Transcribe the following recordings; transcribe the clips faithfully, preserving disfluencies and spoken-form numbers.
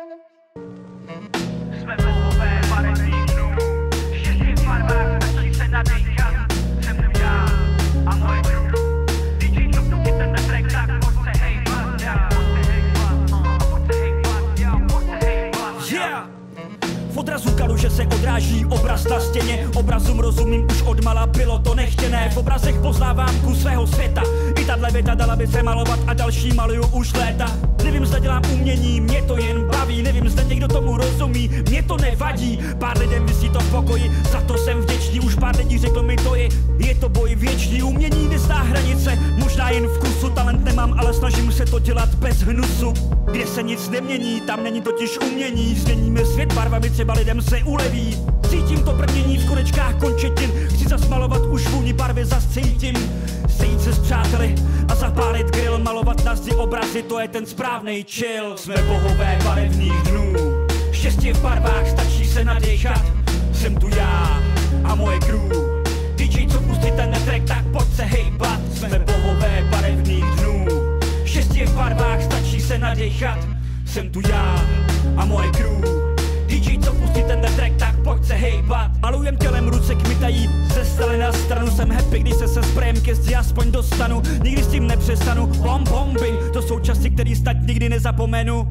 Jsme bohové barevných dnů, štěstí v barvách, stačí se nadýchat. Jsem tu já a moje crew. dý džej čupnu ti tenhle track, tak pojď se hejbat, já. Pojď se hejbat, pojď se hejbat, já. Pojď se hejbat, já. V odrazu kaluže se odráží obraz na stěně. Obrazům rozumím už odmala, bylo to nechtěné. V obrazech poznávám kus svého světa. I tahle věta dala by se malovat a další maluju už léta. Nevím, zda dělám umění, mě to jen baví. Nevím, zda někdo tomu rozumí, mě to nevadí. Pár lidem visí to v pokoji, za to jsem vděčný. Už pár lidí řeklo mi to je, je to boj věčný. Umění nezná hranice, možná jen vkusu. Talent nemám, ale snažím se to dělat bez hnusu. Kde se nic nemění, tam není totiž umění. Změníme svět barvami, třeba lidem se uleví. Cítím to brnění v konečkách končetin. Chci zasmalovat už vůni barvy, zas cítím. Sejít se s přáteli a zapálit grill. Malovat na zdi obrazy, to je ten správnej chill. Jsme bohové barevných dnů, štěstí v barvách, stačí se nadýchat. Jsem tu já a moje crew. dý džej, co pustí ten track, tak pojď se hejbat. Jsme bohové barevných dnů, štěstí v barvách, stačí se nadýchat. Jsem tu já a moje crew. dý džej, co pustí ten track, tak pojď se hejbat. Malujem tělem, ruce kmitají, se staly na stranu. Jsem happy, když se se sprejem ke zdi aspoň dostanu. Nikdy s tím nepřestanu, bom bombing. To jsou časy, který snad nikdy nezapomenu.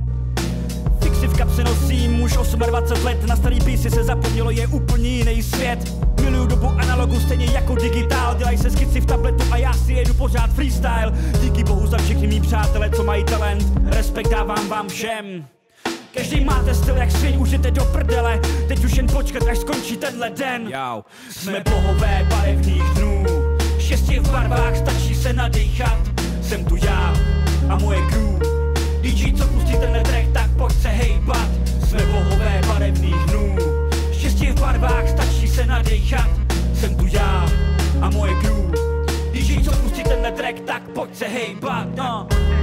Fixy v kapse nosím už dvacet osm let. Na starý písy se zapomnělo, je úplně jiný svět. Miluju dobu analogu stejně jako digitál. Dělají se skici v tabletu a já si jedu pořád freestyle. Díky bohu za všechny mý přátelé, co mají talent. Respekt dávám vám všem. Každý máte styl jak sviň, už jdete do prdele. Teď už jen počkat, až skončí tenhle den. Jau. Jsme bohové barevných dnů, štěstí v barvách, stačí se nadýchat. Jsem tu já a moje crew. dý džej, co pustí tenhle track, tak pojď se hejbat. Jsme bohové barevných dnů, štěstí v barvách, stačí se nadýchat. Jsem tu já a moje crew. dý džej, co pustí tenhle track, tak pojď se hejbat. No.